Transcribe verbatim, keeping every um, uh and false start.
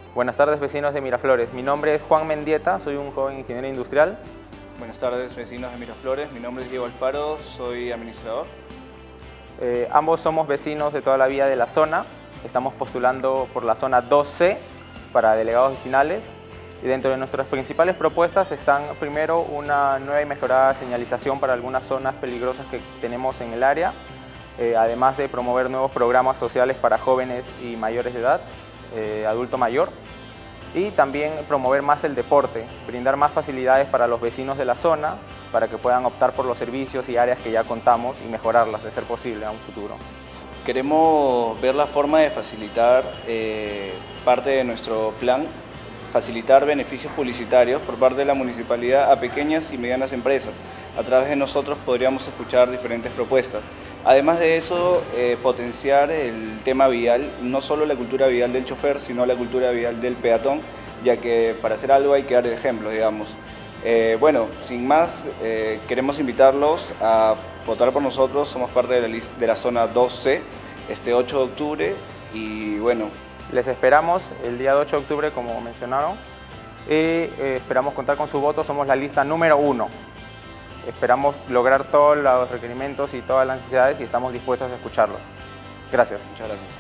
Buenas tardes, vecinos de Miraflores. Mi nombre es Juan Mendieta, soy un joven ingeniero industrial. Buenas tardes, vecinos de Miraflores. Mi nombre es Diego Alfaro, soy administrador. Eh, ambos somos vecinos de toda la vida de la zona. Estamos postulando por la zona dos C para delegados vecinales. Y dentro de nuestras principales propuestas están, primero, una nueva y mejorada señalización para algunas zonas peligrosas que tenemos en el área, eh, además de promover nuevos programas sociales para jóvenes y mayores de edad, eh, adulto mayor, y también promover más el deporte, brindar más facilidades para los vecinos de la zona para que puedan optar por los servicios y áreas que ya contamos y mejorarlas de ser posible a un futuro. Queremos ver la forma de facilitar eh, parte de nuestro plan, facilitar beneficios publicitarios por parte de la municipalidad a pequeñas y medianas empresas. A través de nosotros podríamos escuchar diferentes propuestas. Además de eso, eh, potenciar el tema vial, no solo la cultura vial del chofer, sino la cultura vial del peatón, ya que para hacer algo hay que dar ejemplos, digamos. Eh, bueno, sin más, eh, queremos invitarlos a votar por nosotros. Somos parte de la, lista, de la zona dos C este ocho de octubre y bueno. Les esperamos el día ocho de octubre, como mencionaron, y eh, esperamos contar con su voto. Somos la lista número uno. Esperamos lograr todos los requerimientos y todas las necesidades y estamos dispuestos a escucharlos. Gracias. Muchas gracias.